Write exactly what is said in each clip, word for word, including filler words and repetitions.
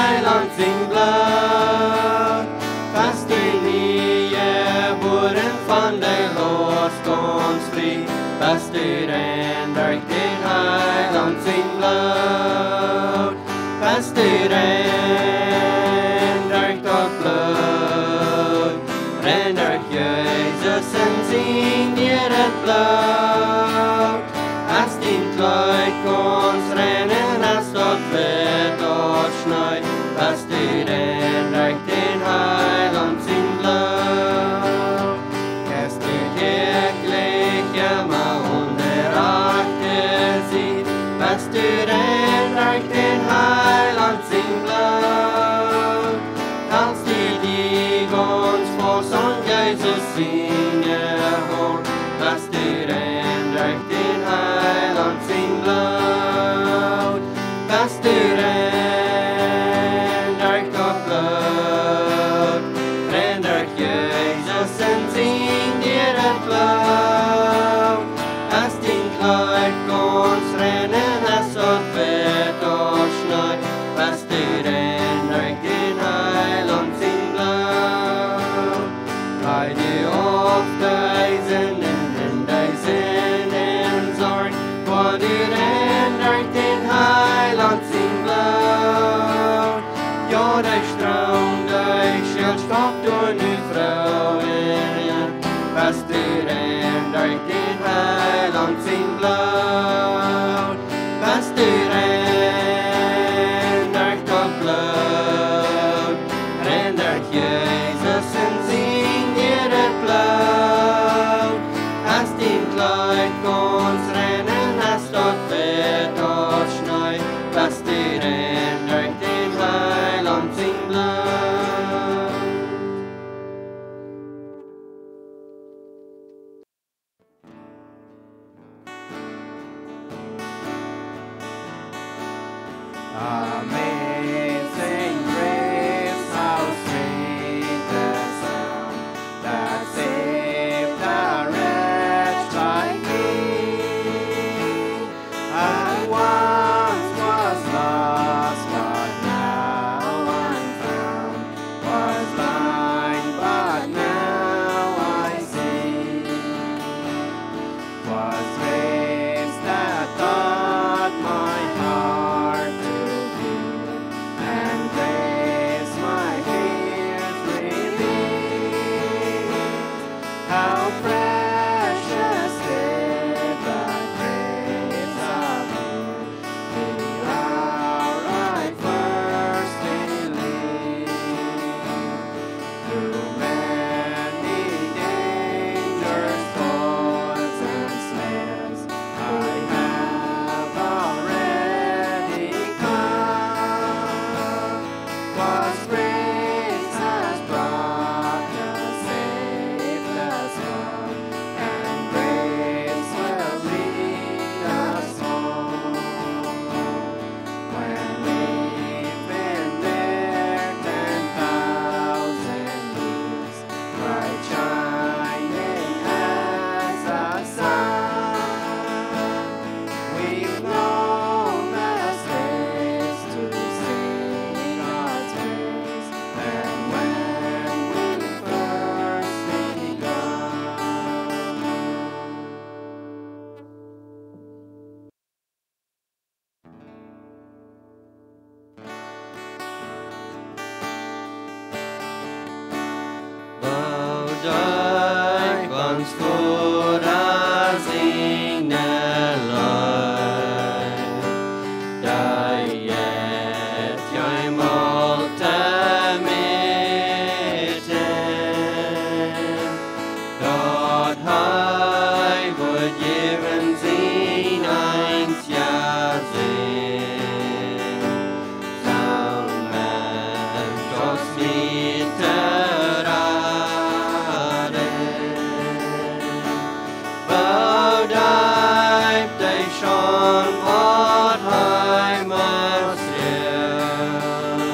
heiland sin bloed. Fast i nye boren van de lost ons fri. Fast i ren drøyk din heiland sin bloed. Fast i ren drøyk og blod. Ren drøyk Jesus en sin gjeret blod. Ast din kløyk ons renen er stått ved og snøy. Fast i ren drøyk din heiland sin blod. Kast ditt eklige meg under akte sitt. Fast i ren drøyk din heiland sin blod. Kast til dig ons for som Jesus sinne hånd. Fast i ren drøyk din heiland sin blod. Fast i ren drøyk og blod. Ren drøyk Jesus en sin gjeret blod. Fast din kløyk ons renen er sådd ved og snøy. Fast i ren drøyk din heiland sin blod. Hei du ofte eisen in deg sinnen sorg. Hva du ren drøyk din heiland sin blod. Ja, deg strøm, deg skjølskap du nu frøen. Fast i ren drøyk din heiland sin blod. Fast i ren drøyk og blod. Ren drøyk Jesus en sin gjeret blod. Fast din kløyk ons renen er stått ved og snøy. Fast i ren drøyk din heiland sin blod. Amazing grace, how sweet the sound that saved a wretch like me. I once was lost, but now I'm found. Was blind, but now I see. Was grace that taught my heart to feel, and grace my fears relieved. How precious did that grace appear the hour I first believed. Through many dangers, toils, and snares, I have already come. 'Twas grace has brought us safe thus far, and grace will lead us home. When we've been there ten thousand years, bright shining as the sun, we've known best days to sing God's praise than when we first begun. Bouwdijk ons voor als engelui. Daar jet jij malte mitten. Dat hij wordt geven zien eins ja zin. Samen trots mitteraren. Bouwdijk de schon wat hij must doen.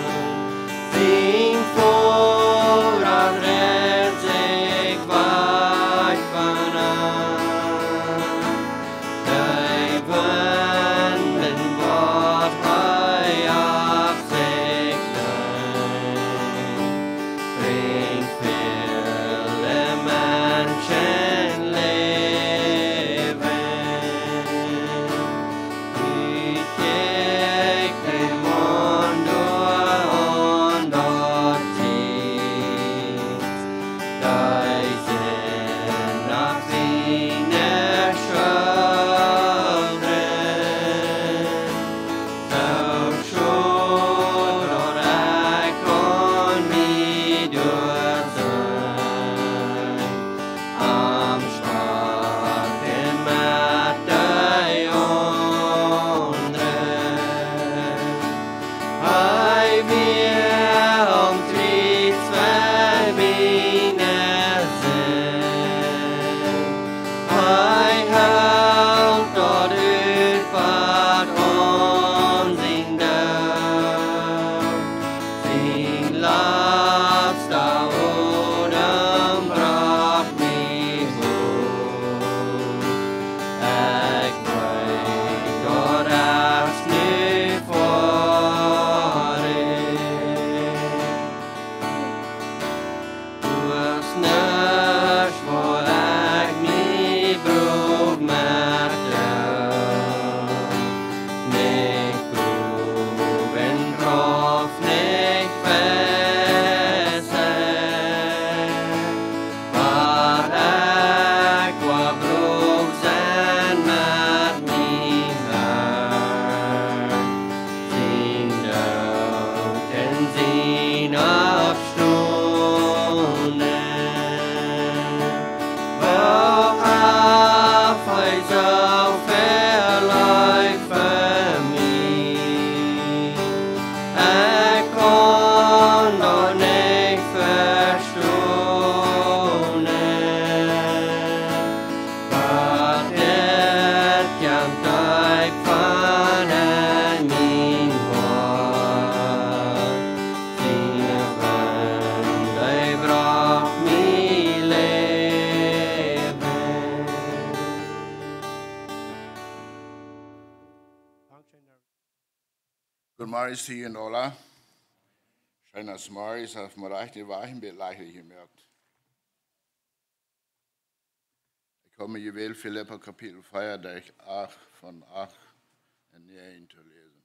zien afstonden. Wel af hij zo verlijk voor mij. Ik kon dat niet verstaan. Maar dit kan tijd van en mijn hart. Zijn vriend, hij bracht mijn leven. Goedemorgen, zie en Ola. Schön, dass morgens auf dem Reich die Wachenbild leichter gemerkt. Ich komme gewählt Philippa Kapitel vier, durch acht von acht und neun zu lesen.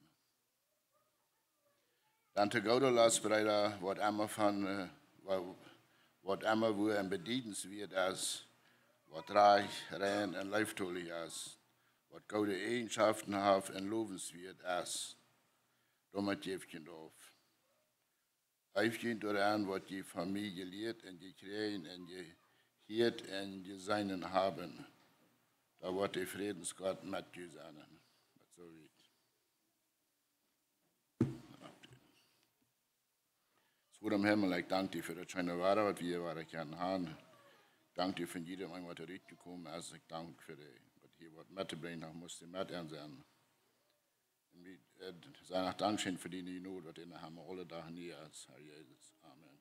Dan te Gode las breder, wat immer van, wat immer wo en bedienenswert is, wat reich, rein en leeftolig is, wat gode eigenschaften heeft en lovenswert is. Damit jefchen auf. Eifchen daran, was die Familie lehrt und gekriegt und gehört und geseinen haben. Da wird der Friedensgott mit dir sein. So weit. So am Himmel, ich danke dir für das schöne Wort, was wir waren können haben. Ich danke dir für jedem, was da gekommen ist. Ich danke für das, was hier was mitzubringen, ich musste mit sein. Ich sage auch Dankeschön für die Not, was wir haben alle da hier als Herr Jesus. Amen.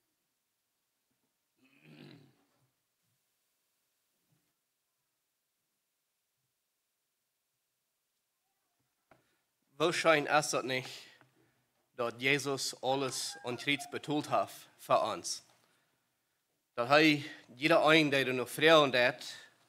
Wahrscheinlich ist das nicht, dass Jesus alles an Kreuz betont hat für uns. Dass er jeder ein, der noch Frauen hat,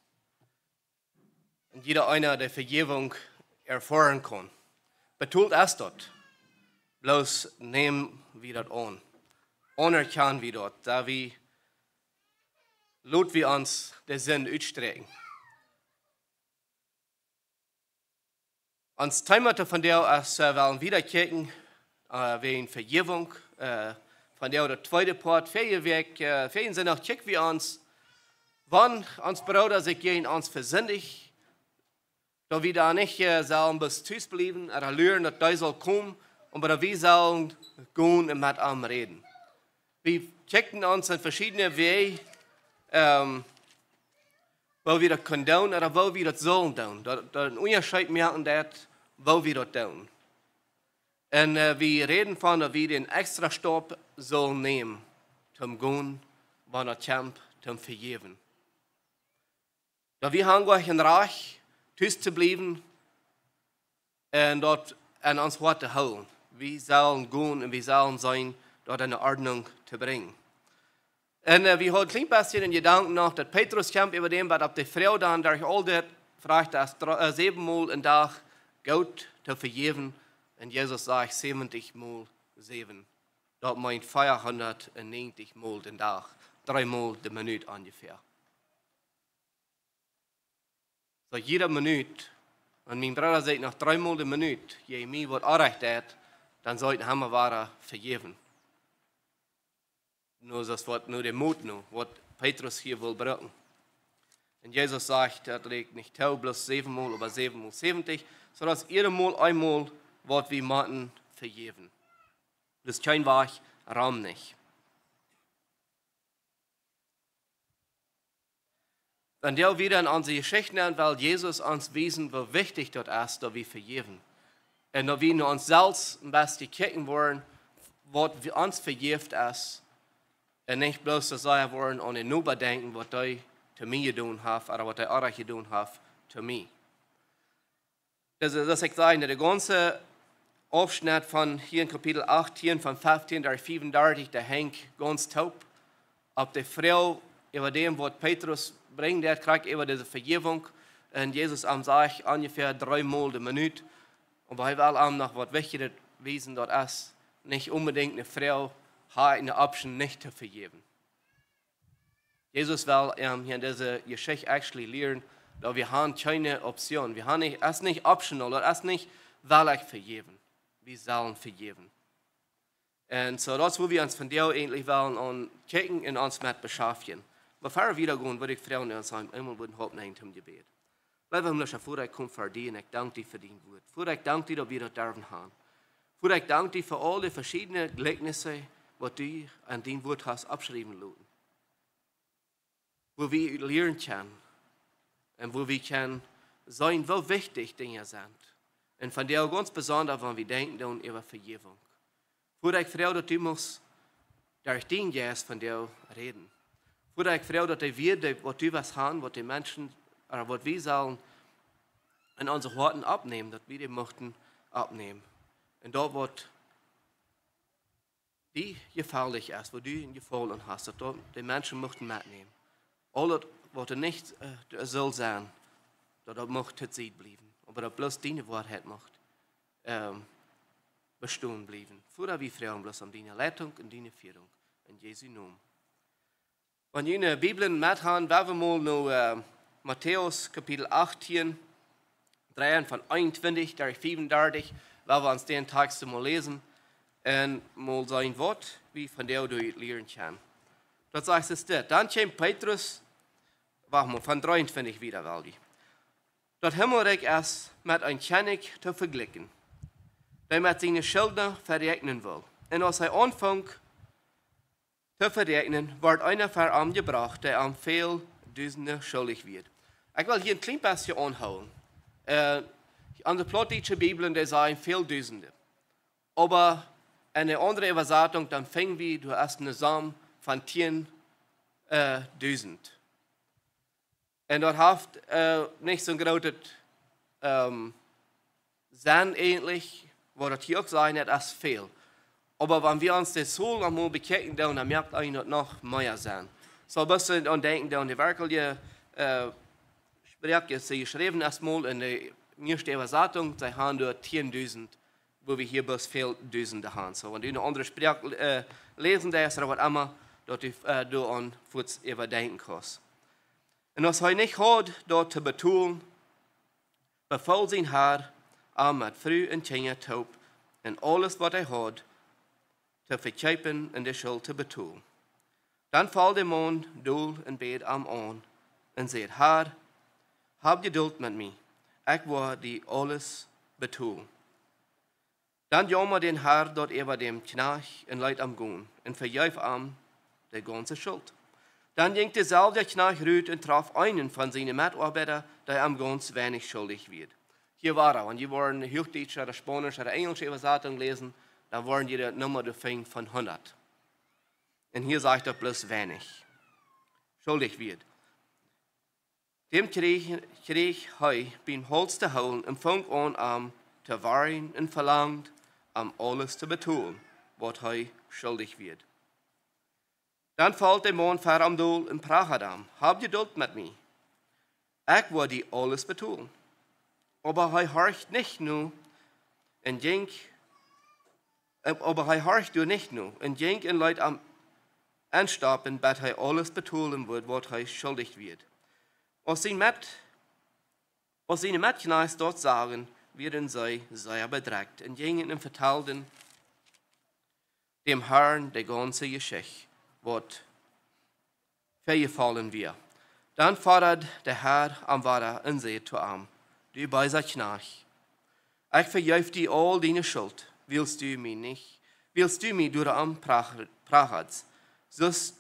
und jeder einer, der Vergebung erfahren kann. Betont ist das. Bloß nehmen wir das an. Anerkennen wir das, da wir, laut wir uns den Sinn ausstrecken. Ans Thema von der ist, äh, wollen wieder kicken, äh, wegen Vergebung, äh, von der der zweite Part, Vejäwunkj, äh, vielen sind auch kick wie uns, wann uns Bruder sich gegen uns versündigt, da wir da nicht äh, sollen bis Tüß bleiben, oder lernen, dass da soll kommen, und bei wir sollen gehen und mit ihm reden. Wir checken uns in verschiedene Wege, ähm, wo wir das können tun, oder wo wir das sollen tun. Da, da ein Unterschied merken, dat, wo wir das tun. Und äh, wir reden von, dass wir den extra Stopp sollen nehmen, zum gehen, wann er kommt, zum vergeben. Da wir haben gleich ein Reich, Tüß zu bleiben und dort an uns Wort zu holen. Wir sollen gehen und wir sollen sein, dort eine Ordnung zu bringen. Und äh, wir haben ein klein bisschen in Gedanken noch, dass Petrus kämpft über dem, was ab der Frau dann durch all das fragt, dass äh, siebenmal im Tag Gott zu vergeben. Und Jesus sagt siebzig mal sieben. Dort meint vierhundertneunzig Mal den Tag, dreimal die Minute ungefähr. So jede Minute, und mein Bruder sagt nach dreimal die Minute, je mir was erreicht hat, dann sollten wir wahre vergeben. Nur das wird nur der Mut, nur, was Petrus hier will brauchen. Und Jesus sagt, das liegt nicht tau, bloß siebenmal, aber siebenmal siebzig, sodass jedes Mal einmal wird wir Maten vergeben. Das ist kein Weg, Raum nicht. Dann der wieder in unsere Geschichten an, weil Jesus uns wiesen, wie wichtig das ist, dass wir vergeben. Und dass wir nur uns selbst am besten kicken wollen, was uns vergift ist, und nicht bloß das sagen wollen und nur bedenken, was die zu mir getan haben, oder was die andere getan haben zu mir. Das ist, das ich sage, der ganze Aufschnitt von hier in Kapitel achtzehn, von fünfzehn bis fünfunddreißig, der hängt ganz taub. Ob die Frau über dem, was Petrus bringt, der kriegt über diese Vergebung. Und Jesus am sagt ungefähr dreimal die Minute. Und bei allem noch was Wichtiges wissen dort ist, nicht unbedingt eine Frau hat eine Option nicht zu vergeben. Jesus will ähm, hier in dieser Geschichte actually lernen, dass wir haben keine Option. Wir haben nicht, es ist nicht optional, es ist nicht, weil ich vergeben. Wir sollen vergeben. Und so, das wo wir uns von dir endlich wollen und kicken und uns mit beschaffen. Bevor wir wieder gehen, würde ich fragen, uns einmal würden hoppen zum Gebet. Bleib wir schon vor, ich komme für dich und ich danke dir für dein Wort. Vor, ich danke dir, dass wir das dürfen haben. Vor, ich danke dir für all die verschiedenen Gleichnisse, was du an dein Wort hast abschreiben lassen. Wo wir lernen können und wo wir können sein, wie wichtig Dinge sind. Und von der ganz besonders, wenn wir denken dann über Verjäwung. Vor, ich frage, dass du musst durch den Geist von dir reden. Vor, ich frage, dass wir, was du was haben, was die Menschen, oder was wir sollen, in unsere Worten abnehmen, dass wir die möchten abnehmen. Und dort, was die gefährlich ist, wo du ihn gefallen hast, dass dort die Menschen möchten mitnehmen. Alles, was nicht äh, soll sein, dass das möchte sie bleiben. Aber dass bloß deine Wahrheit macht, ähm, bestehen bleiben. Vorher wir fragen bloß um deine Leitung und deine Führung. In Jesu Namen. Wenn ihr eine Bibel mit haben, werden wir mal noch äh, Matthäus Kapitel achtzehn, drei von einundzwanzig, durch fünfunddreißig, werden wir uns den Text mal lesen und mal sein Wort, wie von der du lernen kannst. Das sagt es das. Dann kommt Petrus, warte mal, von dreiundzwanzig wieder, weil die. Dort Himmelreich ist mit ein König zu vergleichen, der mit seinen Schuldner verrechnen will. Und als er anfängt zu verrechnen, wird einer vor ihm gebracht, der am viel Düsende schuldig wird. Ich will hier ein klein bisschen anhauen. Äh, an der plattdeutsche Bibel, der sagen viel Düsende. Aber eine andere Übersetzung, dann fängt wir, du hast eine Samen von zehn äh, Düsend. Und dort hat äh, nicht so ein großes ähm, Sinn ähnlich, wo das hier auch sein hat, als viel. Aber wenn wir uns das so einmal bekennen, dann merkt einer noch mehr sein. So ein bisschen an denken, dann die wirkliche äh, Sprache, sie geschrieben erstmal in der ersten Übersetzung, sie haben dort zehntausend, wo wir hier bloß viel Tausende haben. So, wenn du eine andere Sprache äh, lesen darfst oder was immer, dort du, äh, du an kurz überdenken kannst. Und was er nicht hat, dort zu betonen, befahl sein Herr, am mit früh und Kinder taub, und alles, was er hat, zu verkaufen und die Schuld zu betonen. Dann fällt der Mann dool in Bett am an und sagt, Herr, hab Geduld mit mir, ich will dir alles betonen. Dann jammert den Herr dort über dem Knecht und leid am Gehen und verjäuf am die ganze Schuld. Dann ging derselbe Knecht rüt und traf einen von seinen Mitarbeitern, der am ganz wenig schuldig wird. Hier war er, und die wollen Hochdeutsche oder Spanisch oder Englische Übersetzung lesen, dann wollen die die Nummer fängt von hundert. Und hier sagt er bloß wenig. Schuldig wird. Dem krieg ich heu beim Holz zu holen und fängt an, am zu weinen und verlangt, am alles zu betonen, was heu schuldig wird. Dann fällt der Mann vor am Doel und prahlt am, hab Geduld mit mir. Ich will dir alles betonen. Aber er horcht nicht nur und ging, aber er horcht du nicht nur und ging und leid am Anstoppen, bis er alles betonen wird, was er schuldig wird. Als sie mit, als seine Mitknechts dort sagen, werden sie sehr bedrängt und gingen und vertelten dem Herrn die ganze Geschichte, was vorgefallen wird. Dann fordert der Herr am Wasser und sagt zu ihm, du beißer Knecht, ich verjäuf dir all deine Schuld, willst du mich nicht, willst du mich durch am Prachats, sollst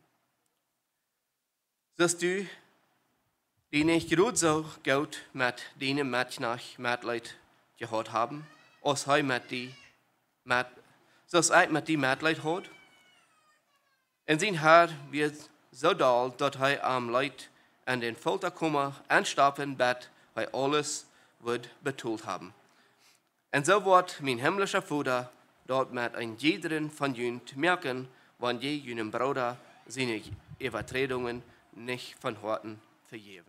du die nicht gut so gut mit deinem Mitknecht Mitleid gehabt haben, als er mit die, mit, sollst ich mit die Mitleid hat? Und sein Herr wird so doll, dass er am Leid an den Folterkummer anstoppen, bis er alles wird betont haben. Und so wird mein himmlischer Vater dort mit ein jederen von ihnen merken, wenn je jenem Bruder seine Übertretungen nicht von Horten vergeben.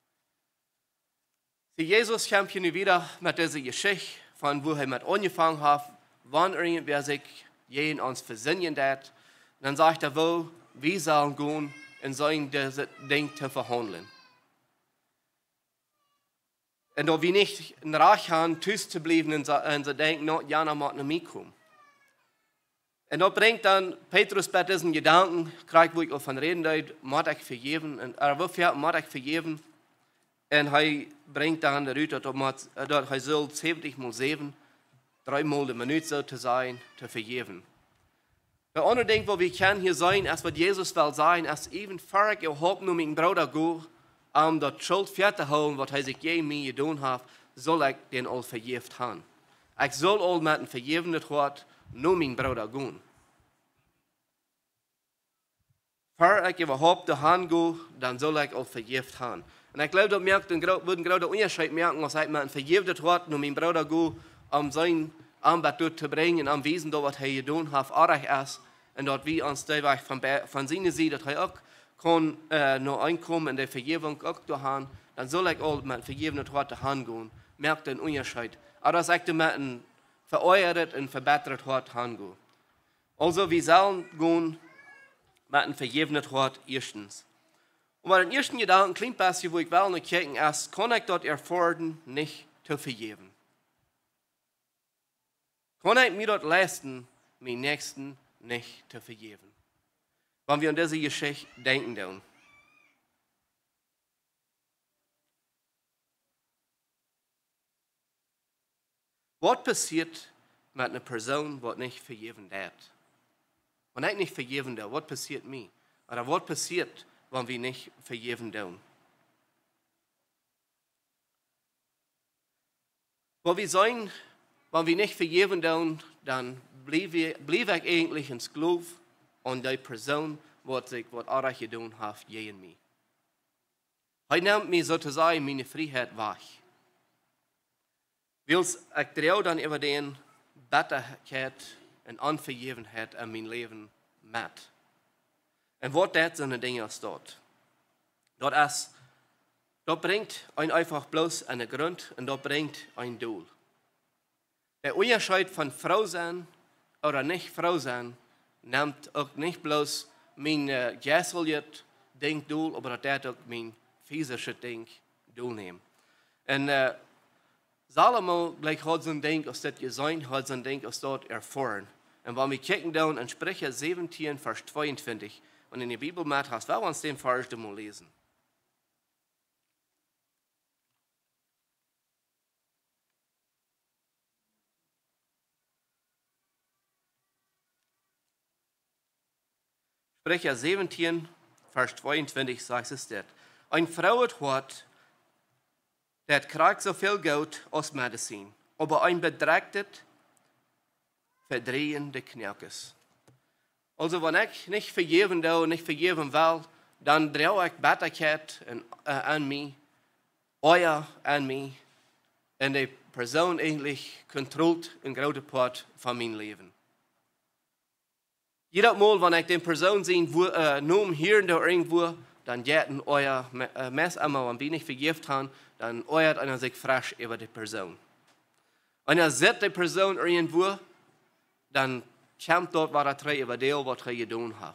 Sie Jesus kommt hier wieder mit dieser Geschichte, von wo er mit angefangen hat, wann irgendwer sich je in uns versinnen hat. Dann sagt er, wo wir sollen gehen und sollen dieses Ding zu verhandeln. Und da wir nicht in Reich haben, tüß zu bleiben und so denken, no, ja, noch mal mit kommen. Und da bringt dann Petrus bei diesen Gedanken, kriegt wo ich auch von reden deut, muss ich vergeben, und er will ja, muss ich vergeben. Und er bringt dann der Rüter, dass er soll siebzig mal sieben, dreimal die Minute so zu sein, zu vergeben. Der andere denkt, wo wir können hier sein, als was Jesus will sein, als even vor ich überhaupt nur meinen Bruder gehe, um das Schuld fertig zu holen, was er sich je mir getan hat, soll ich den all vergeben haben. Ich soll all mit dem vergebenen Wort nur meinen Bruder gehen. Vor ich überhaupt dahin gehe, dann soll ich all vergeben haben. Und ich glaube, da merkt, würden gerade den Unterschied merken, als ich mit einem vergebenen Wort nur meinen Bruder gehe, um sein Anbet dort zu bringen, am Wesen, was er getan hat, artig ist, und dort wie uns da von, von seiner Seite, dass er auch kann, äh, noch einkommen in der Vergebung auch dahin, dann soll ich auch mit vergebenen Wort dahin gehen, merkt den Unterschied. Aber das ich mit einem vereuert und verbessert Wort hingehen. Also, wir sollen gehen mit einem vergebenen Wort erstens. Und bei den ersten Gedanken, klingt bisschen, wo ich will noch kicken, ist, kann ich dort erfordern, nicht zu vergeben. Kann ich mir dort leisten, meinen Nächsten nicht zu vergeben? Wenn wir an diese Geschichte denken dann. Was passiert mit einer Person, die nicht vergeben hat? Wenn ich nicht vergeben darf, was passiert mir? Oder was passiert, wenn wir nicht vergeben dürfen? Wo wir sein, wenn wir nicht vergeben dürfen, dann bleibe ich eigentlich ein Sklave an die Person, was ich was auch getan hat, gegen mich. Er nimmt mir sozusagen meine Freiheit weg. Wils ich trouw dan über den Bitterkeit und Unvergebenheit in mein Leben mit. Und was das sind die Dinge als dort? Dort ist, dort bringt ein einfach bloß einen Grund und dort bringt ein Doel. Der Unterschied von Frau sein oder nicht Frau sein nimmt auch nicht bloß mein äh, geistliches Ding Doel, aber das auch mein physisches Ding Doel nehmen. Und äh, Salomo gleich hat so ein Ding aus das Gesehen, hat so ein Ding aus dort erfahren. Und wenn wir kicken down in Sprecher siebzehn, Vers zweiundzwanzig, und in der Bibel mit hast, wollen wir uns den Vers mal lesen. Sprecher siebzehn, Vers zweiundzwanzig sagt es das. Eine Frau hat, der kriegt so viel Geld als Medizin, aber ein Bedrägtes verdrehen die Knirkes. Also wenn ich nicht vergeben will, nicht vergeben will, dann drehe ich Bitterkeit äh, an mich, Euer an mich, und die Person eigentlich kontrolliert einen großen Part von meinem Leben. Jedes Mal, wenn ich den Person sehe, wo, äh, nur hier oder irgendwo, dann geht euer Mess einmal, wenn wir nicht vergeben haben, dann euert einer sich frisch über die Person. Wenn er sieht die Person irgendwo, dann kommt dort, was er trägt, über das, was er getan hat.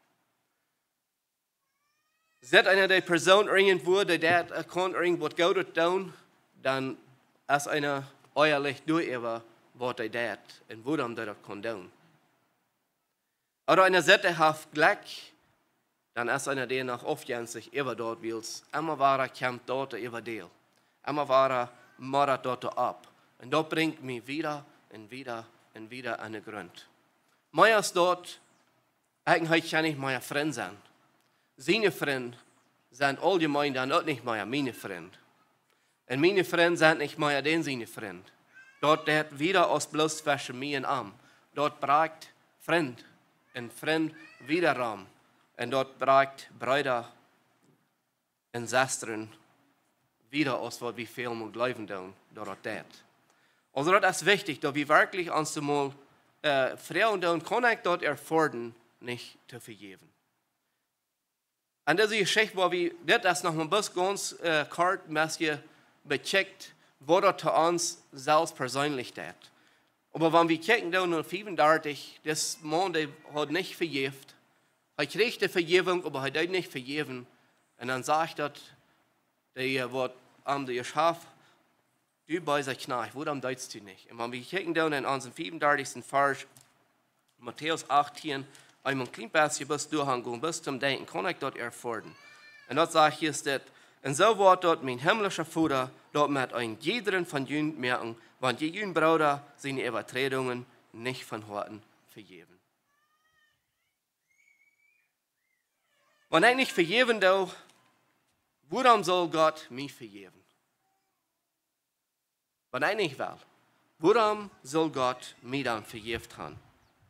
Sieht einer die Person irgendwo, die das kann irgendwas Gutes tun, dann ist einer euerlich durch über, was er das und wo er das kann tun. Oder einer sieht, er hat Glück, dann ist einer, der nach oft sich über dort will. Immer war er, kommt dort über den. Immer war er, macht dort ab. Und dort bringt mich wieder und wieder und wieder an den Grund. Meiner ist dort, eigentlich kann ich mein Freund sein. Seine Freunde sind allgemein dann auch nicht mehr meine Freunde. Und meine Freunde sind nicht mehr den seine Freunde. Dort wird wieder aus bloß zwischen mir und am. Dort braucht Freund und Freund wieder Raum. Und dort braucht Brüder und Schwestern wieder aus, was wir viel mehr glauben tun, dort das. Also das ist wichtig, dass wir wirklich uns mal äh, Frauen tun, kann ich dort erfordern, nicht zu vergeben. Und diese Geschichte, wo wir das noch ein bisschen ganz äh, kurz becheckt, wo dort zu uns selbst persönlich das. Aber wenn wir kicken, dann fünfunddreißig, das Mann, der hat nicht vergeben. Er kriegt die Vergebung, aber er hat nicht vergeben. Und dann sagt er, der wird am der Schaf, du bei sich nach, wo dann deutst du nicht. Und wenn wir kicken dann in unseren fünfunddreißigsten Vers, Matthäus achttien, einmal ein klein bisschen bis durchgehen, bis zum Denken, kann ich dort erfordern. Und dort sage ich, hier steht, und so wird dort mein himmlischer Vater dort mit ein jederen von jün merken, wann je jün Bruder seine Übertretungen nicht von Horten vergeben. Wenn ich nicht vergeben darf, warum soll Gott mich vergeben? Wenn ich nicht will, warum soll Gott mich dann vergeben haben?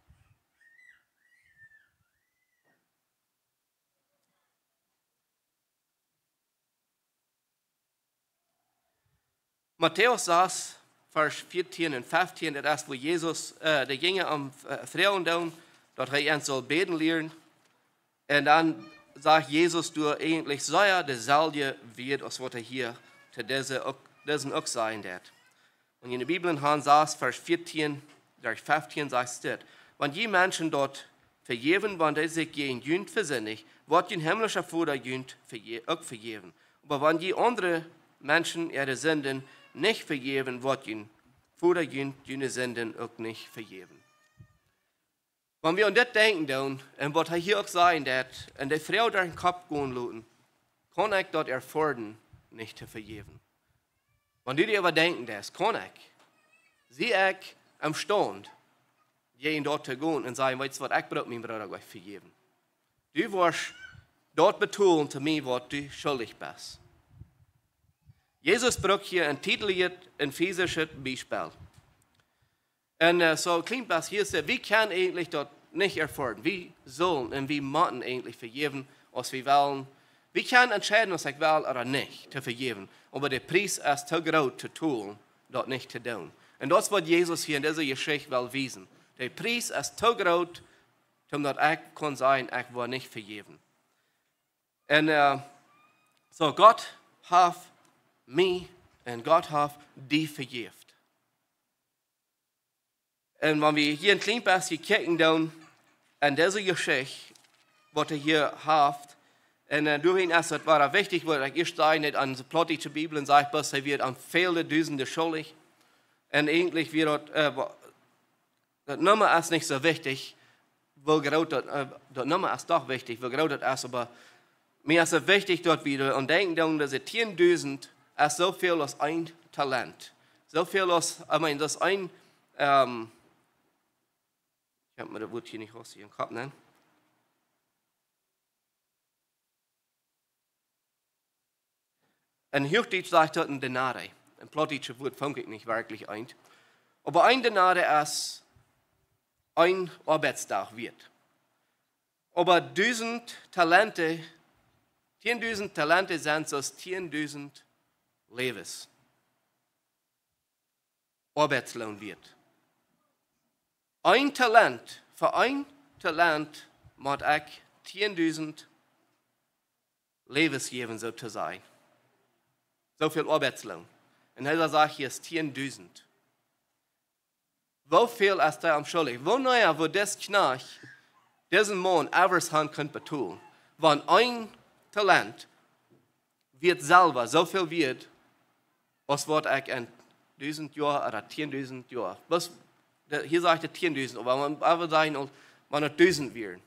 Matthäus saß, Vers vierzehn und fünfzehn, das ist, wo Jesus, äh, der ging am Frauen down, dort er ihn soll beten lernen. Und dann sagt Jesus, du eigentlich sei er der Salje wird, als was er hier zu diesen auch sein wird. Und in der Bibel in Han saß, Vers vierzehn, Vers fünfzehn sagt es, wenn die Menschen dort vergeben, wenn die sich gegen jünd versinnig, wird ein himmlischer Vater jünd auch vergeben. Aber wenn die andere Menschen ihre Sünden nicht vergeben, wird ein Vater jünd ihre Sünden auch nicht vergeben. Wenn wir an das denken, dann, und was er hier auch sagen wird, und die Frau durch den Kopf gehen lassen, kann ich dort erfordern, nicht zu vergeben. Wenn du dir aber denken, das kann ich, sehe ich am Stand, jeden dort zu gehen und sagen, weißt du was, ich brauche meinen Bruder gleich vergeben. Du wirst dort betonen zu mir, was du schuldig bist. Jesus braucht hier ein titeliges, ein physisches Beispiel. Und uh, so klingt das hier, wie kann eigentlich dort nicht erfordern? Wie sollen und wie müssen eigentlich vergeben, was wir wollen? Wie kann entscheiden, was ich will oder nicht, zu vergeben? Aber der Preis ist zu groß zu tun, dort nicht zu tun. Und das wird Jesus hier in dieser Geschichte will wiesen. Der Preis ist zu groß, um dort ich kann sein, ich will nicht vergeben. Und uh, so Gott hat mich und Gott hat die vergeben. Und wenn wir hier ein klein bisschen gucken, dann an diese Geschichte, was er hier hat, und uh, durch ihn ist es war wichtig, weil ich stehe nicht an der plottische Bibel und sage, dass er wird an viele Düsende schuldig. Und eigentlich wird äh, das Nummer ist nicht so wichtig, weil gerade das, äh, das Nummer ist doch wichtig, weil gerade das ist, aber mir ist es wichtig, dort wieder und denken, dass es zehntausend ist so viel als ein Talent. So viel als, ich meine, das ein, ähm, ich habe mir das Wort hier nicht raus hier im Kopf, ne? In Hochdeutsch sagt dort ein Denare. Ein plottisches Wort funke ich nicht wirklich ein. Aber ein Denare ist ein Arbeitstag wird. Aber tausend Talente, zehntausend Talente sind so zehntausend Lebens. Arbeitslohn wird. Ein Talent, für ein Talent muss ich zehntausend Lebens geben, so zu sein. So viel Arbeitslohn. Und er sagt, hier ist zehntausend. Wie viel ist da am schuldig? Wo naja, wo das Knach, diesen Mann, Avers Hand könnt betun, wenn ein Talent wird selber so viel wird, was wird ich in tausend Jahren oder zehntausend Jahren? Hier sagt er zehntausend, aber man aber sagen, man hat tausend wird.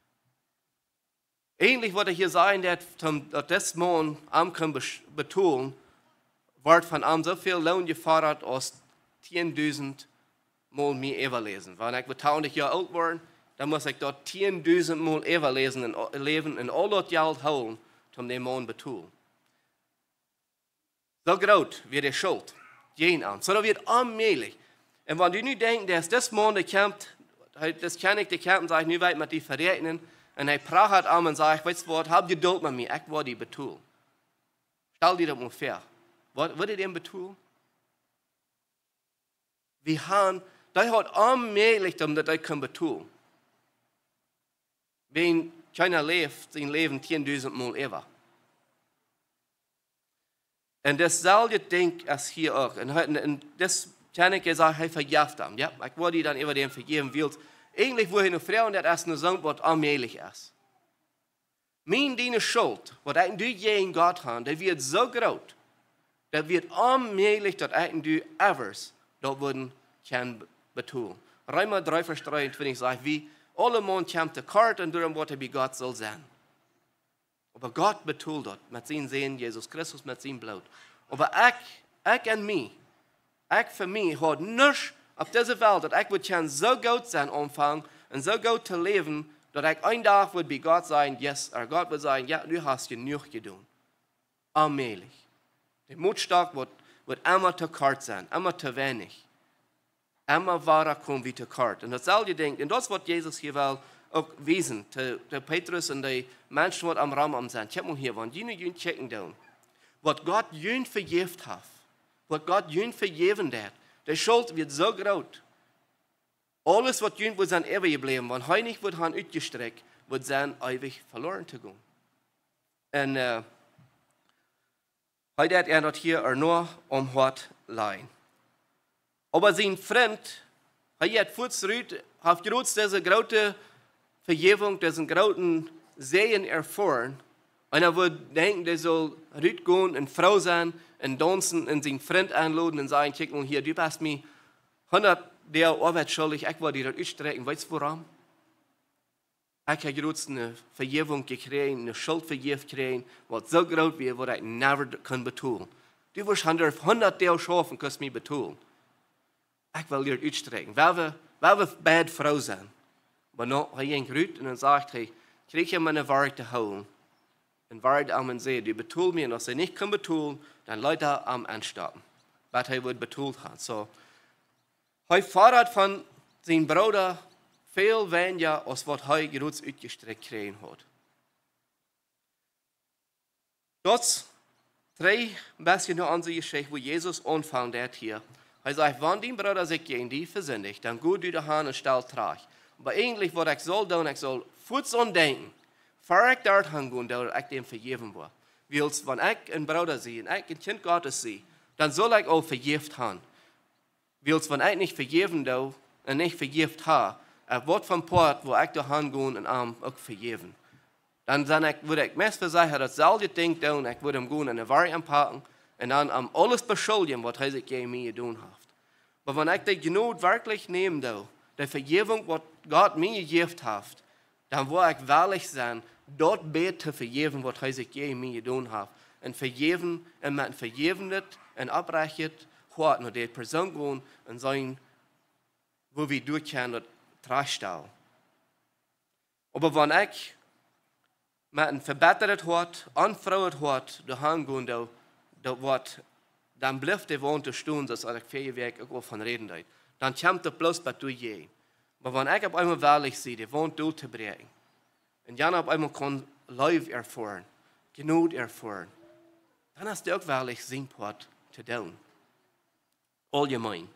Ähnlich wird er hier sagen, dass das Mann am kann betonen, wird von ihm so viel Lohn gefordert, als zehntausend Mal mehr überlesen. Wenn ich tausend Jahre alt werde, dann muss ich dort zehntausend Mal überlesen und leben und all das Geld holen, um den Mann zu tun. So groß wird die Schuld. Jeden an. So da wird allmählich. Und wenn du nicht denkst, dass das Mann, der kommt, das kann ich, der kommt und sagt, nicht weit mit dir verrechnen, und er prahlt an und sagt, weißt du was, hab Geduld mit mir, ich will die betun. Stell dir das mal vor. Wird ihr den betun? Wir haben, das hat allmählich, damit das kann betun. Wenn keiner lebt, sein Leben zehntausend Mal ever. Und dasselbe Ding ist hier auch. Und das kann ich gesagt, er verjagt haben. Ja, ich wollte dann über den vergeben willst. Eigentlich wo eine Frau und das ist eine Sohn, was allmählich ist. Mein deine Schuld, was ich du gegen Gott haben, der wird so groß, der wird allmählich, dass ich du evers dort würden kann betun. Römer drei, Vers dreiundzwanzig sagt, wie alle Mond kommt der Kart und darum wird er wie Gott soll sein. Aber Gott betont dort, mit seinem Sehen, Jesus Christus, mit seinem Blut. Aber ich, ich und mich, ich für mich, hat nichts auf dieser Welt, dass ich würde so gut sein, anfangen und so gut zu leben, dass ich ein Tag würde bei Gott sein, yes, oder Gott würde sagen, ja, du hast genug getan. Allmählich. Der Mutstock wird, wird immer zu kort sein, immer zu wenig. Immer wahrer kommen wie zu kort. Und das soll ihr denken, und das wird Jesus hier will auch wiesen, der Petrus und die Menschen, die am Raum am sind. Check mal hier, wenn die nicht checken tun, was Gott jün vergeft hat, was Gott jün vergeben hat, der Schuld wird so groß. Alles, was jün wird sein ewig geblieben, wenn heute nicht wird han ausgestreckt, wird sein ewig verloren zu gehen. Und äh, heute hat er dort hier er nur um Hort leiden. Aber sein Freund, er hat fortschritt, hat groß diese große Vergebung, diesen großen Segen erfahren. Und er würde denken, der soll rausgehen und Frau sein und tanzen und seinen Freund einladen und sagen, check mal hier, du bist mir hundert der Arbeit schuldig, ich wollte dir das ausstrecken. Weißt du warum? Ich habe groß eine Vergebung gekriegt, eine Schuld vergeben gekriegt, was so groß wie, was ich never kann betonen. Du wirst hundert der schaffen, kannst mich betonen. Ich will dir das ausstrecken. Weil wir, weil wir beide Frau sind. Aber noch, er ging raus und dann sagt er, krieg ich meine Wahrheit zu holen. Und Wahrheit am See, du betul mir, und als er nicht kann betulen, dann Leute am Anstoppen. Was er wird betult hat. So, er fordert von seinem Bruder viel weniger, als was er groß ausgestreckt kriegen hat. Das drei ein bisschen noch unsere Geschichte, wo Jesus anfängt hat hier. Er sagt, wenn dein Bruder sich gegen dich versündigt, dann gut du daheim und stell trag. Aber eigentlich, was ich soll tun, ich soll fortson denken, vor ich dort hingehen, dass ich dem vergeben war. Weil, wenn ich einen Bruder sehe, und ich ein Kind Gottes sehe, dann soll ich auch vergift haben. Weil, wenn ich nicht vergeben habe, und nicht vergift habe, ein Wort vom Poat, wo ich da hingehen und ihm auch vergeben. Dann würde ich meist versagen, das selbe Ding tun, ich würde ihm gehen und eine Ware anpacken, und dann um alles beschuldigen, was er sich gegen mich getan hat. Aber wenn ich die Genug wirklich nehmen darf, die Vergebung, was Gott mir gegeben hat, dann will ich wahrlich sein, dort beten zu vergeben, was er sich gegen mich getan hat. Und vergeben, und mit vergebenet und abrechnet, hat nur die Person gehen und sein, wo wir durchkehren, das Tragstall. Aber wenn ich mit einem verbesserten Hort, anfrauet Hort, daheim gehen darf, dann bleibt der Wohnte stehen, dass ich viel Weg auch von reden darf. Dann kommt er bloß bei du je. Aber wenn ich auf einmal wahrlich sehe, der wohnt dort zu bringen, und dann auf einmal kann Leib erfahren, Genug erfahren, dann hast du auch wahrlich sein Part zu tun. Allgemein.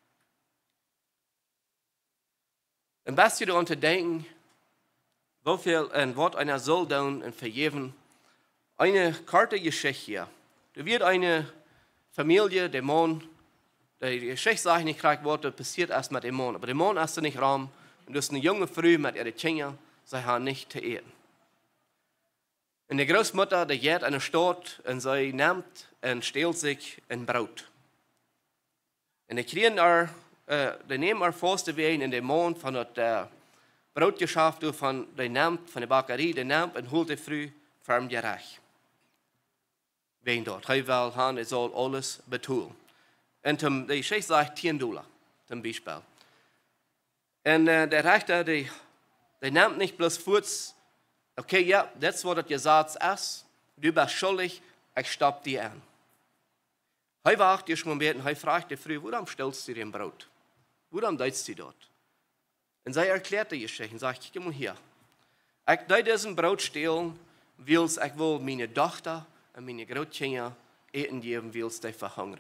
Am besten du unterdenken, wofür ein Wort einer soll tun und vergeben, eine Karte Geschichte hier. Da wird eine Familie, der Mann, die Geschichte sagt nicht gleich, was passiert erst mit dem Mann. Aber der Mann ist nicht Raum und das ist eine junge Frau mit ihren Kindern, sie haben nicht zu essen. Und die Großmutter, die geht an der Stadt und sie nimmt und stellt sich ein Brot. Und die kriegen er, äh, die nehmen er fast wegen in den Mann von der Brotgeschäft, von der nimmt, von der Bäckerei, der nimmt und holt die Früh vom Gerecht. Wegen dort. Hij wil gaan, hij zal alles betalen. En zum, die Geschichte sagt zehn Dollar, zum Beispiel. Und äh, der Rechter, der, der nimmt nicht bloß kurz, okay, ja, das war das gesagt ist, du bist schuldig, ich stopp dir an. Er wacht erst mal und er fragt die Frau, warum stellst du den Brot? Warum deitst du dort? Und sie erklärt die Geschichte und sagt, guck mal hier, ich will diesen Brot stehlen, weil ich will meine Tochter und meine Großkinder eten geben, weil sie verhungern.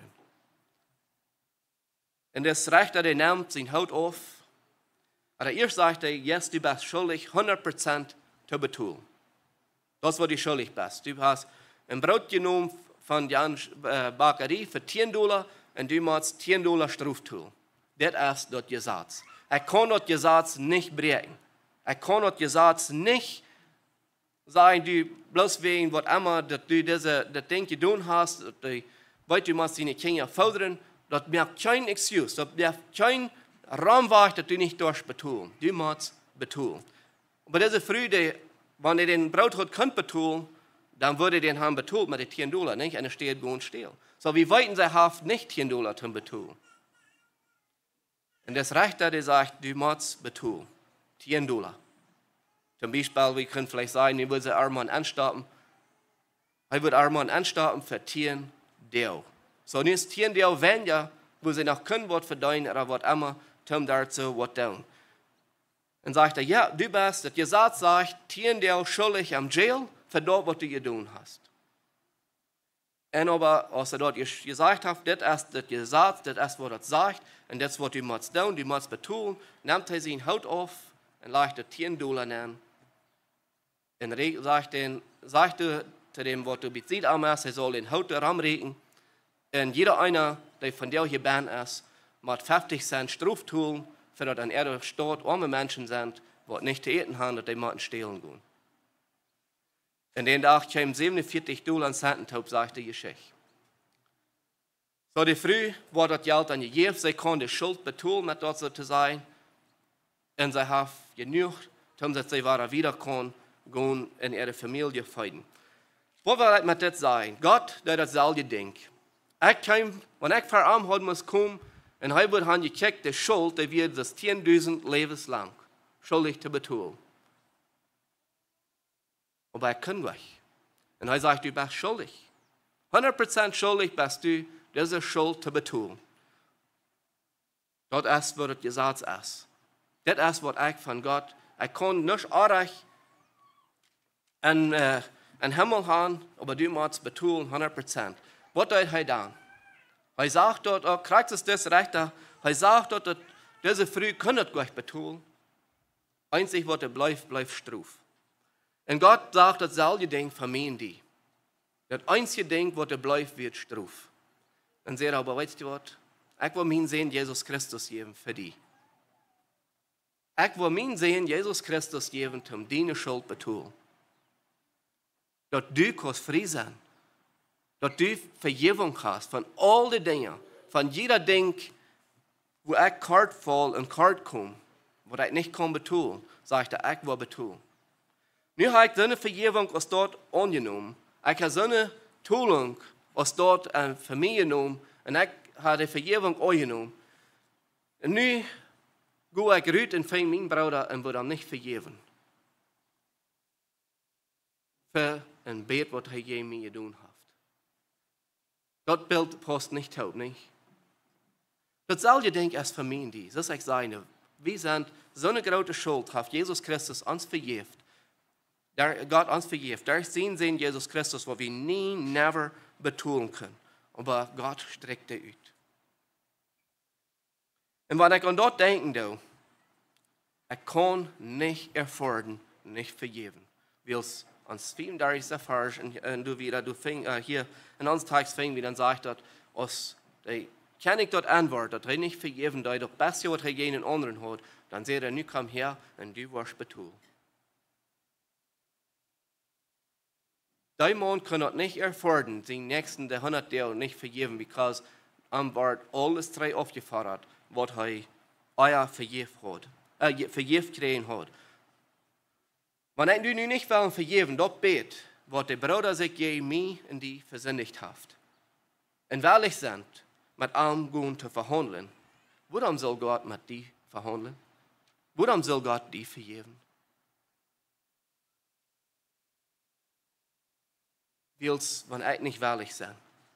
Und das Rechter, der nimmt sein Haut auf. Aber erst sagt er, yes, du bist schuldig, hundert Prozent zu betalen. Das, was du schuldig bist. Du hast ein Brot genommen von der Bäckerei für zehn Dollar und du musst zehn Dollar Strafe tun. Das ist das Gesetz. Er kann das Gesetz nicht brechen. Er kann das Gesetz nicht sagen, du bloß wegen was immer, dass du diese, das Ding getan hast, dass du, weil du musst deine Kinder fördern, das macht kein Excuse, das macht kein Raum war, dass du nicht durch betulen. Du musst betulen. Aber diese Früde, wenn er den Brot hat könnt betulen, dann würde den haben betult mit den zehn Dollar, nicht? Und er steht gut still. So, wie wollten sie haft nicht zehn Dollar zum betulen? Und das Recht, dass er sagt, du musst betulen. zehn Dollar. Zum Beispiel, wir können vielleicht sagen, ich würde Herman anstoppen. Ich würde Herman anstoppen für zehn Dollar. So, nun ist zehn Dollar weniger, wo sie noch können, was verdienen oder was immer, um dazu was tun. Und sagt er, ja, du bist, das Gesetz sagt, zehn Dollar schuldig am Jail für das, was du getan hast. Und aber, als er dort gesagt hat, das ist das Gesetz, das ist, was er sagt, und das, was du musst tun, du musst betun, nimmt er seine Haut auf und legt er zehn Dollar an. Und sagt er, sagt er zu dem, was du bezieht hast, er soll den Haut heranregen. Und jeder einer, der von der hier ban ist, muss fünfzig Cent Straf tun, für das an der Stadt arme Menschen sind, die nicht zu essen haben, dass die müssen stehlen gehen. Und den Tag kam siebenundvierzig Dollar Cententop, sagt die Geschichte. So die Früh war das Geld an gegeben, sie konnte Schuld betun, mit dort so zu sein. Und sie haben genug, um dass sie wiederkommen, gehen in ihre Familie feiern. Was will ich mit das sagen? Gott, der das selbe denkt. Ich kam, wenn ich vor ihm heute muss kommen, und er wird han gekickt, die Schuld, die wird das zehntausend lebenslang schuldig zu betun. Aber ich kann nicht. Und er sagt, du bist schuldig. hundert Prozent schuldig bist du, diese Schuld zu betun. Das ist, was das Gesetz ist. Das ist, was ich von Gott, ich kann nicht euch in den äh, Himmel haben, aber du musst betun, hundert Prozent. Was tut er dann? Er sagt dort, oh, kriegt es das Recht, er sagt dort, dass diese Früh kann das gleich betun. Einzig, was er bleibt, bleibt Straf. Und Gott sagt dasselbe Ding von mir und die. Das einzige Ding, was er bleibt, wird Straf. Dann sagt er, aber weißt du was? Ich will mir sehen, Jesus Christus geben für die. Ich will mir sehen, Jesus Christus geben, um deine Schuld betun. Dass du kannst frei sein. Dass du Verjäwung hast von all den Dingen, von jeder Ding, wo ich kart fall und kart komme, wo ich nicht kann betun, sagt er, ich will betun. Nu habe ich so eine Verjäwung aus dort angenommen. Ich habe so eine Tulung aus dort äh, für mich genommen und ich habe die Verjäwung angenommen. Und nu gehe ich rüt und fange meinen Bruder und würde ihm nicht vergeben. Für ein Bett, was er je mir getan hat. Das Bild passt nicht tot, nicht? Das soll ihr denken, erst für mich die. Das ist ich sage, wir sind so eine große Schuld, hat Jesus Christus uns vergeben. Der Gott uns vergeben. Da sehen sie in Jesus Christus, was wir nie, never betun können. Aber Gott streckt er aus. Und wenn ich an dort denke, ich kann nicht erfordern, nicht vergeben. Weil es ans vierunddreißig Vers, und du wieder, du fing, uh, hier in uns Text fing, wie dann sagt dat, als die kann ich dort antworten, dass er nicht vergeben, dass er das Beste, was er jenen anderen hat, dann sagt er, nu komm her und du wirst betul. Der Mann kann das nicht erfordern, den Nächsten der hundert Jahre nicht vergeben, because am Bord alles drei aufgefordert, was er euer vergeben hat, äh, vergeben kriegen hat. Wenn ich nu nicht will vergeben, das bet, was der Bruder sich gegen mich und die versündigt hat. Und weil ich sind, mit ihm gehen zu verhandeln, warum soll Gott mit die verhandeln? Warum soll Gott die vergeben? Weil's, wenn ich nicht ehrlich sein.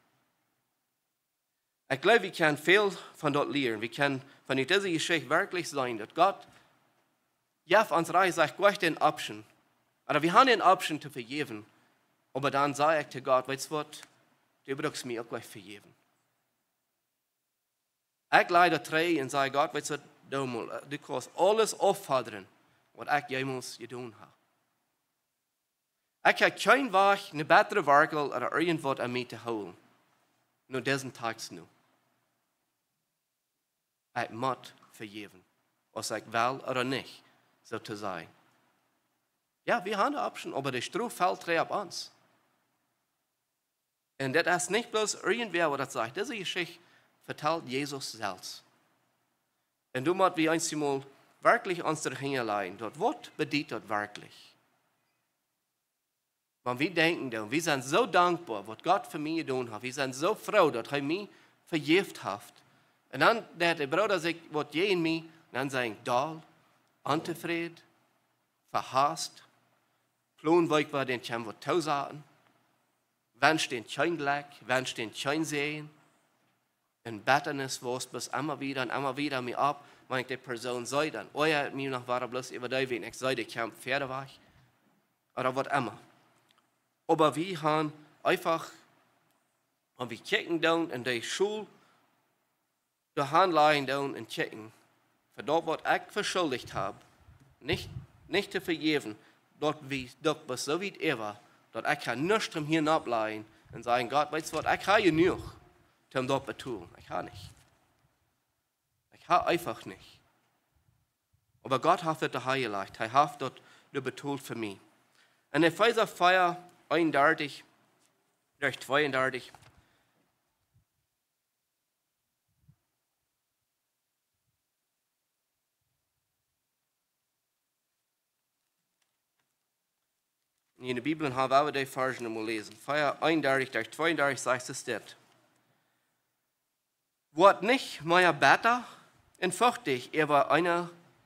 Ich glaube, wir können viel von dort lernen. Wir können von dieser Geschichte wirklich sein, dass Gott, ja, auf uns Reise sagt, Gott den Option. Aber wir haben den Option zu vergeben. Aber dann sage ich zu Gott, weißt du was, du brauchst mir auch gleich vergeben. Ich leide drei und sage, Gott, weißt du was, du kannst alles auffordern, was ich jemals getan habe. Ich habe kein Weg, eine bessere Werkel oder irgendwas an mich zu holen. Nur diesen Tag nur. Ich muss vergeben, ob ich will oder nicht, so zu sein. Ja, wir haben eine Option, aber der Struf fällt drei auf uns. Und das ist nicht bloß irgendwer, der das sagt. Diese Geschichte vertellt Jesus selbst. Und du musst wie einmal wirklich uns der hingelegen. Dort Wort bedient dort wirklich. Wenn wir denken, dann, wir sind so dankbar, was Gott für mich getan hat. Wir sind so froh, dass er mich vergift hat. Und dann, der Bruder sagt, was je in mir, dann sagen, Dahl, unzufrieden, verhasst, Plonweg war den Chem, was tausaten, wenn stehen kein Gleck, wenn stehen kein Sehen, in Betternis, wo es bis immer wieder und immer wieder mir ab, wenn die Person sei dann, oh ja, mir noch war bloß über die, wenn ich sei, der Camp Pferde war, oder was immer. Aber wir haben einfach, und wir kicken down in die Schule, die Handlein down und kicken, für dort, was ich verschuldigt habe, nicht, nicht zu vergeben, dort wie, dort bis so wie es war, dort ich kann nichts um hier ableihen und sagen, Gott, weißt du was, ich habe genug, um dort zu tun. Ich habe nicht. Ich habe einfach nicht. Aber Gott hat das daheim gelegt, er hat dort betont für mich. Und in Epheser vier, einunddreißig, durch zweiunddreißig, in der Bibel haben wir die Versen mal lesen. vier, einunddreißig, durch zweiunddreißig sagt es dort. Wort nicht mehr besser und fürchtig, er war einer.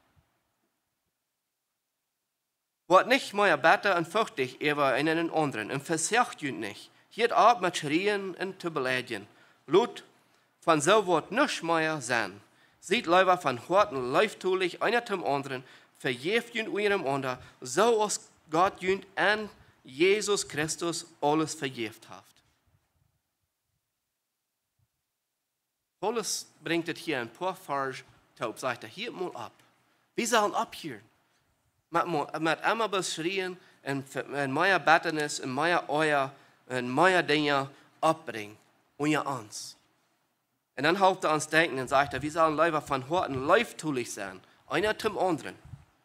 Wort nicht mehr besser und fürchtig, er war einer den anderen. Und versagt ihn nicht. Hier ab mit Schrien und zu beleidigen. Lut von so Wort nicht mehr sein. Sieht lieber von Horten leiftulich einer zum anderen. Vergebt ihn eurem anderen, so als Gott ihn an Jesus Christus alles vergebt hat. Paulus bringt es hier ein paar Vers taub, sagt er, hier mal ab. Wir sollen abhören. Mit, mit immer beschrien und mehr Betternis und mehr Euer und mehr Dinge abbringen. Und ja uns. Und dann helft er uns denken und sagt er, wir sollen lieber von Horten leiftulich sein. Einer zum anderen.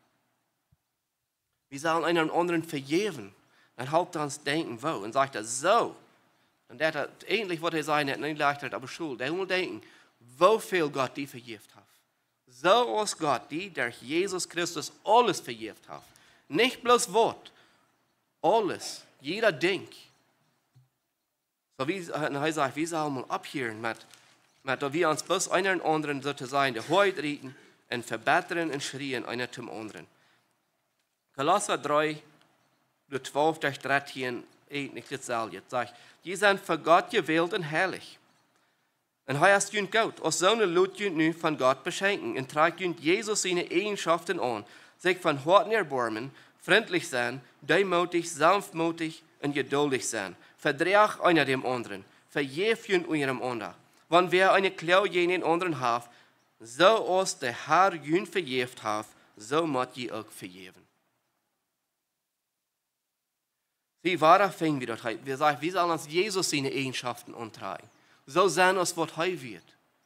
Wir sollen einen anderen vergeben. Dann helft er uns denken, wo? Und sagt er, so. Und der hat ähnlich, was er sagen hat, nicht leicht, aber schuld. Der will denken, wo viel Gott die vergift hat. So als Gott, die durch Jesus Christus alles vergift hat. Nicht bloß Wort, alles, jeder Ding. So wie er sagt, wir sollen mal abhören, mit, mit wir uns bloß einer und anderen sozusagen die Heute reden und verbessern und schrien einer zum anderen. Kolosser drei, zwölf durch dreizehn, nicht dasselbe. Jetzt sagt, die sind für Gott gewählt und herrlich. Und er ist jünd Gott, aus so einer Lut jünd nu von Gott beschenken und trägt jünd Jesus seine Eigenschaften an, sich von Horten erbarmen, freundlich sein, demutig, sanftmutig und geduldig sein. Verdreht einer dem anderen, vergebt jünd eurem anderen. Wenn wer eine Klau jenen anderen hat, so als der Herr jünd vergebt hat, so muss je auch vergeben. Wie war das fing wir dort? Wir sagen, wir sollen uns Jesus seine Eigenschaften antragen. So sein, als was er wird.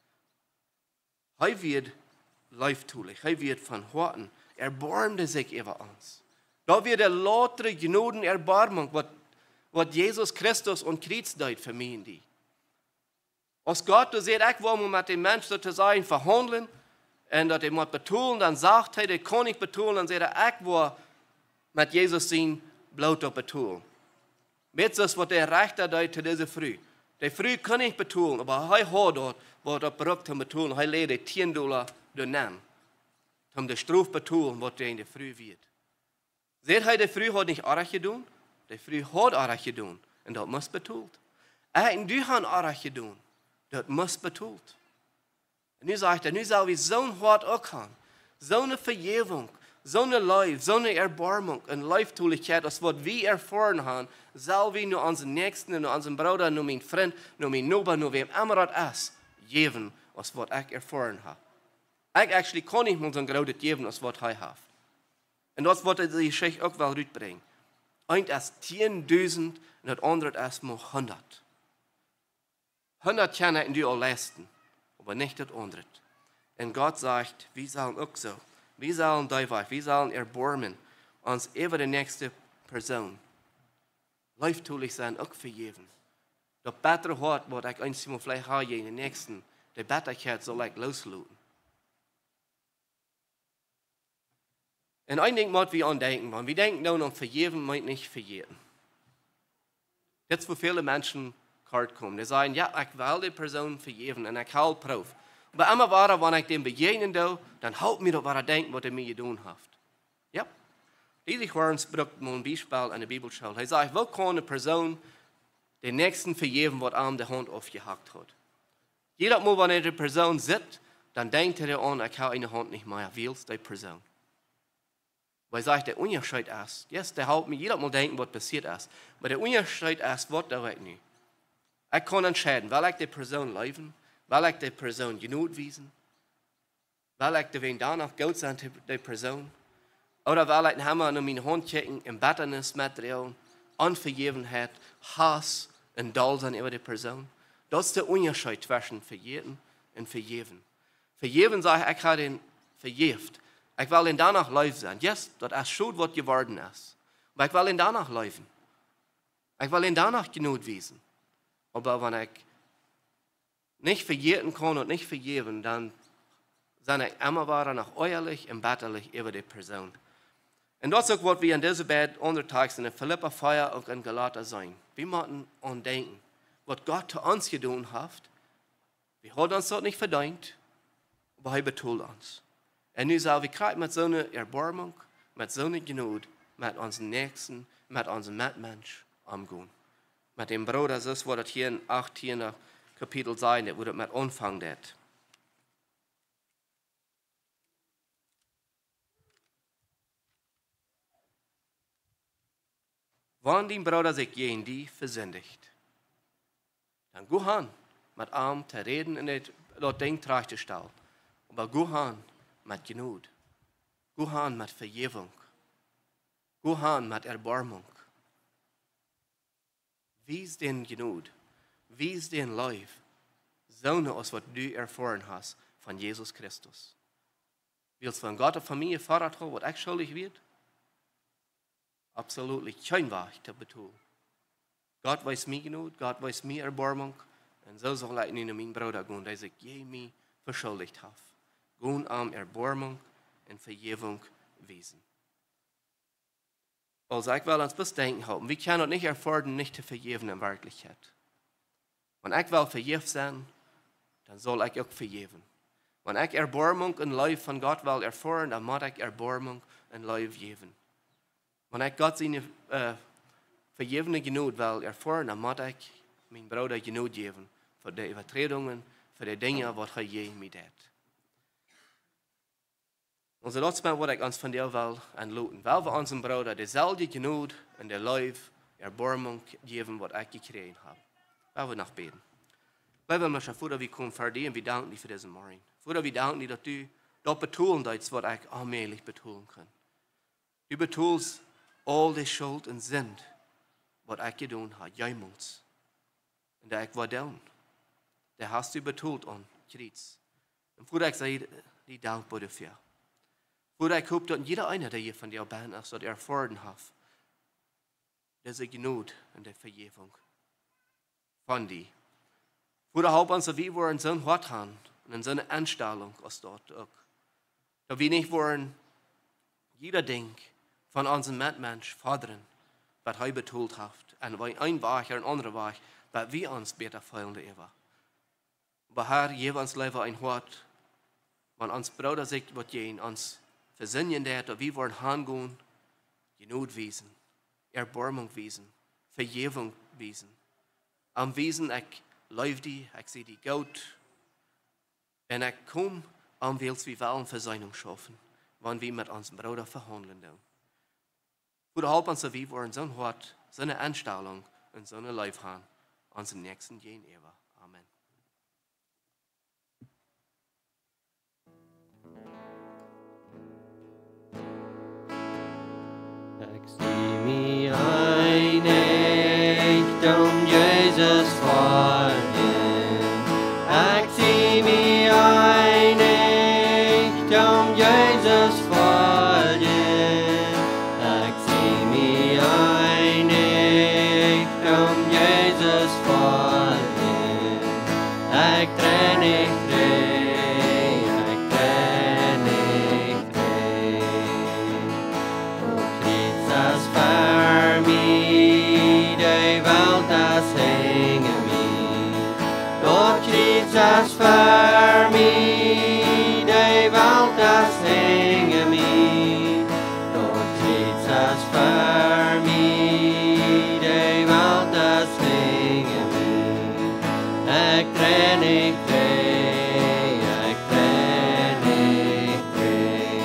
Er wird leiftulich, er wird von Horten, erbarmte sich über uns. Da wird der lautere Gnoden Erbarmung, was, was Jesus Christus und Kreuz deut für mich in die. Als Gott, du siehst, ich will mit dem Menschen sozusagen verhandeln, und dass er muss betonen, dann sagt er, der kann ich betonen, dann sagt er, ich will mit Jesus sein, bloß betonen. Jetzt ist, was der Rechter deut zu dieser Früh. Der Früh kann ich betonen, aber er hat dort, was er berückt zu betonen, er legt zehn Dollar daneben, um die Strafe betonen, was der in der Früh wird. Seht ihr, der Früh hat nicht Arach getan, der Früh hat Arach getan, und das muss betont. Er und du haben Arach getan, das muss betont. Und nu sagt er, nu soll wir so ein Wort auch haben, so eine Vergebung, so eine Liebe, so eine Erbarmung und Leiftulichkeit, als was wir erfahren haben, soll wir nur unseren Nächsten, nur unseren Bruder, nur meinen Freund, nur meinen Nachbarn, nur wem immer das ist, geben, als was ich erfahren habe. Ich actually kann nicht mal so ein Großes geben, als was er hat. Und das wird die Geschichte auch wel rüberbringen. Eins ist zehntausend und das andere ist mal hundert. hundert kann du auch leisten, aber nicht das andere. Und Gott sagt, wir sollen auch so. Wir sollen Deiwach, wir sollen erbarmen, uns über die nächste Person. Leiftulich sein, auch vergeben. Das bessere Wort, was ich einmal vielleicht habe, den nächsten, die Bitterkeit soll ich losluten. En een ding moet we aan denken, want we denken nou aan vergeven, maar niet vergeten. Dat is, wo viele Menschen kort kommen. Die sagen, ja, ich will die Person vergeben und ich halte drauf. Aber immer war, wenn ich dem begegnen doe, dann halt mir doch, was er denkt, was er mir getan hat. Ja. Diese Worte braucht man ein Beispiel in der Bibelschule. Er sagt, wo kann eine Person den Nächsten vergeben, was ihm die Hand aufgehackt hat? Jeder Mal, wenn er die Person sieht, dann denkt er an, ich habe eine Hand nicht mehr, wie ist die Person? Weil er sagt, der Unterschied ist, yes, der hält mir jeder Mal denken, was passiert ist. Aber der Unterschied ist, was da wird nicht. Ich kann entscheiden, will ich die Person leben, will ich die Person genug wiesen, will ich den danach gut sein, die Person, oder will ich einmal an meine Hand checken, im Betternismaterial, Unvergebenheit, Hass und Dahlsein über die Person. Das ist der Unterschied zwischen vergeben und vergeben. Vergeben sage ich, ich habe den vergeben. Ich will ihn danach leben sein. Yes, das ist schon, was geworden ist. Aber ich will ihn danach leben. Ich will ihn danach genug wiesen. Aber wenn ich nicht vergeben kann und nicht vergeben, dann sind ich immer wieder noch ehrlich und bitterlich über die Person. Und das ist auch, was wir in dieser Bett untertags in der Philippa vier und in Galater sein. Wir müssen an denken, was Gott zu uns getan hat. Wir haben uns das nicht verdient, aber er betont uns. Und nu sagen wir, kriegen mit so einer Erbarmung, mit so einer Genut, mit unseren Nächsten, mit unserem Mitmensch umgehen. Mit dem Bruder, das ist, was das hier in achtzehnten Kapitel sein wird, wo das mit anfangen wird. Wenn dein Bruder sich gegen dich versündigt, dann geh hin, mit ihm zu reden und das Ding zu stellen. Aber geh hin mit Genut. Geh hin mit Vergebung. Geh hin mit Erbarmung. Wies den Genut. Wies den Leib. So aus, was du erfahren hast von Jesus Christus. Willst du von Gott eine Familie Vater haben, was ich schuldig wird? Absolut kein Weg zu betonen. Gott weiß mir genug, Gott weiß mir Erbarmung. Und so soll ich nicht in meinen Bruder gehen, der sich je mir verschuldigt hat. Gehen am Erbarmung und Vergebung wiesen. Also ich will uns bis denken haben, wir können nicht erfordern, nicht zu vergeben in Wirklichkeit. Wenn ich will vergeben sein, dann soll ich auch vergeben. Wenn ich Erbarmung und Leib von Gott will erfahren, dann muss ich Erbarmung und Leib geben. Wenn ich Gott seine äh, vergebene Genut will erfahren, dann muss ich meinen Bruder Genut geben für die Übertretungen, für die Dinge, was er je mit hat. Also das ist was ich uns von dir will anluten. Weil wir unserem Bruder dieselbe Genut und der Leib Erbarmung geben, was ich gekriegt habe. Weil wir noch beten. Weil wir mich Vater, wir kommen für dich und wir danken dir für diesen Morgen. Vater, wir danken dir, dass du das betonen darfst, was ich allmählich betonen kann. Du betonst all die Schuld und Sinn, was ich getan habe, jemals. Und da ich war down. Da hast du betont an Kreuz. Und Vater, ich sage dir dankbar dafür. Vater, ich hoffe, dass jeder einer, der hier von dir Band ist, dass er erfahren hat, diese Genut und die Vergebung von dir. Vater, hab uns, dass wir in so einem Hort haben und in so einer Einstellung aus dort auch. Dass wir nicht wollen, jeder Ding von unserem Mitmensch fordern, was er betont hat. Und ein Weg oder ein anderer Weg, was wir uns besser fühlen lieber. Aber Herr, gib uns lieber ein Wort, wenn uns Bruder sagt, was gehen, uns versinnen der, dass wir wollen hingehen, Genut wiesen, Erbarmung wiesen, Vergebung wiesen. Am Wiesen, ich lebe die, ich sehe die gut. Und ich komme, am Wils wie wollen Versöhnung schaffen, wenn wir mit unserem Bruder verhandeln. Vater, help uns, dass wir wollen so ein Wort, so eine Einstellung und so eine Leib haben, unseren Nächsten gegenüber. Amen. Ich zieh mich ein, echt um Jesus folgen. Ich zieh mich ein, echt um Jesus folgen. Ich zieh mich ein, echt um Jesus folgen. Ich trenne nicht frei, ich trenne nicht frei. für mich, die Welt das hänge mich. Gott sieht das für mich, die Welt das hänge mich. Ich trenne nicht weh, ich trenne nicht weh.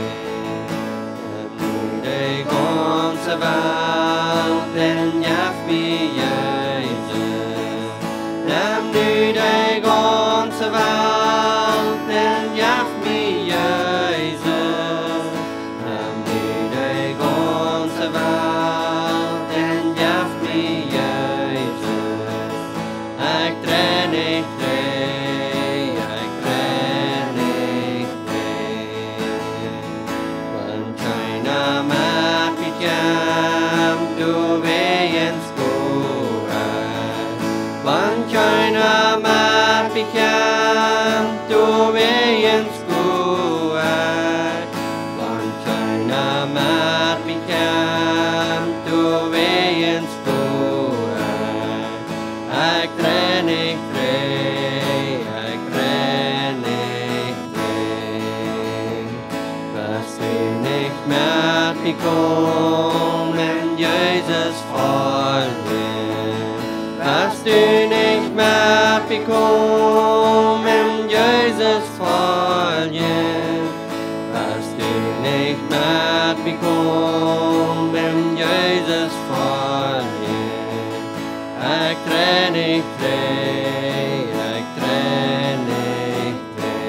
Die ganze Welt, den jaff mich Jesus. Nimm nu die ganze Welt, den jaff mich Jesus. Nimm nu die ganze Welt, den jaff mich Jesus. Ich trenne nicht weh, ich trenne nicht weh. Wenn keiner macht mich gern, du wehens Poat. Wenn keiner macht mich gern, du wehens Poat. Wenn keiner macht mich gern, du wehens Poat. Ich trenne nicht weh, ich trenne nicht weh. Was du nicht mehr bekommen, Jesus folgen. Was du nicht mehr bekommen, Jesus folgen. Was du nicht mehr bekommen, Jesus folgen. Ich trenne nicht weh, ich trenne nicht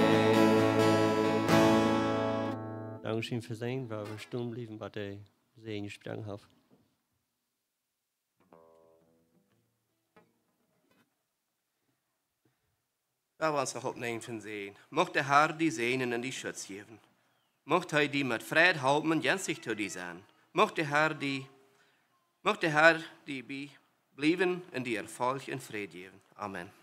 weh. Dankeschön für sein, weil wir stumm blieben, was der Segen gesprochen hat. Da wir uns noch opnemen von sehen. Mocht der Herr die Sehnen in die Schutz geben. Mocht er die mit Fried halten und jensig zu die sein. Mocht der Herr die, mocht der Herr die bi blieben in die Erfolg und Fried geben. Amen.